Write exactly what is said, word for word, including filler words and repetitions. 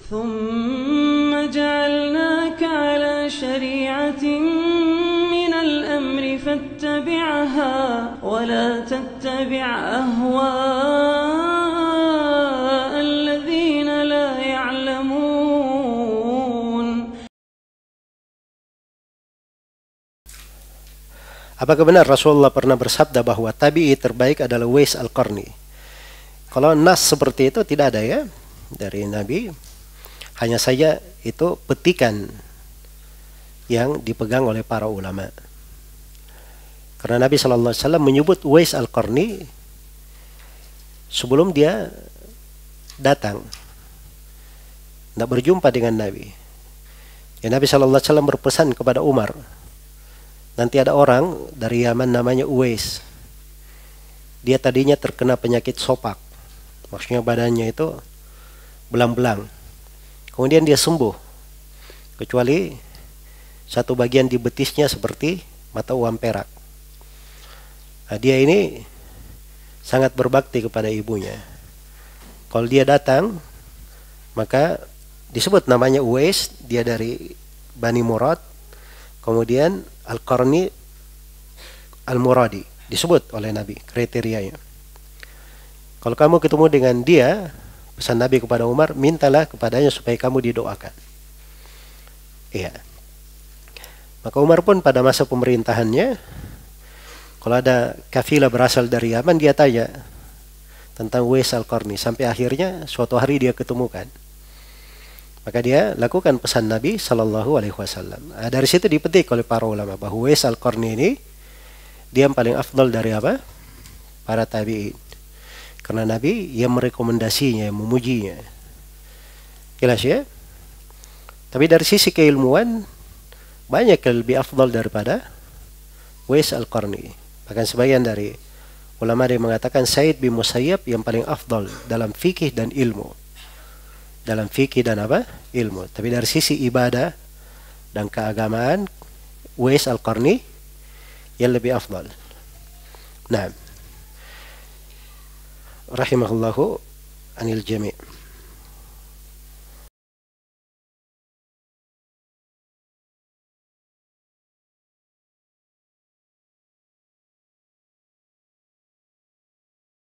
ثم جعلناك على شريعة من الأمر فاتبعها ولا تتبع أهواء الذين لا يعلمون. Apakah benar Rasulullah pernah bersabda bahwa tabi'i terbaik adalah Uwais Al-Qarni? Kalau nas seperti itu tidak ada ya dari Nabi. Hanya saja itu petikan yang dipegang oleh para ulama. Karena Nabi shallallahu alaihi wasallam menyebut Uwais Al-Qarni sebelum dia datang, tidak berjumpa dengan Nabi. Ya, Nabi shallallahu alaihi wasallam berpesan kepada Umar, nanti ada orang dari Yaman namanya Uwais. Dia tadinya terkena penyakit sopak, maksudnya badannya itu belang-belang. Kemudian dia sembuh, kecuali satu bagian di betisnya seperti mata uang perak. Nah, dia ini sangat berbakti kepada ibunya. Kalau dia datang, maka disebut namanya Uwais, dia dari Bani Murad. Kemudian Al-Qarni Al-Muradi, disebut oleh Nabi kriterianya. Kalau kamu ketemu dengan dia, pesan Nabi kepada Umar, mintalah kepadanya supaya kamu didoakan. Iya. Maka Umar pun pada masa pemerintahannya, kalau ada kafilah berasal dari Yaman, dia tanya tentang Uwais Al-Qarni. Sampai akhirnya suatu hari dia ketemukan. Maka dia lakukan pesan Nabi Sallallahu Alaihi Wasallam. Nah, dari situ dipetik oleh para ulama bahwa Uwais Al-Qarni ini dia yang paling afdal dari apa? Para tabi'in. Karena Nabi yang merekomendasinya, yang memujinya. Jelas ya? Tapi dari sisi keilmuan, banyak yang lebih afdal daripada Uwais Al-Qarni. Bahkan sebagian dari ulama yang mengatakan Sa'id bin Musayyab yang paling afdal dalam fikih dan ilmu. Dalam fikih dan apa? Ilmu. Tapi dari sisi ibadah dan keagamaan, Uwais Al-Qarni yang lebih afdal. Nah, rahimahullahu anil jami'.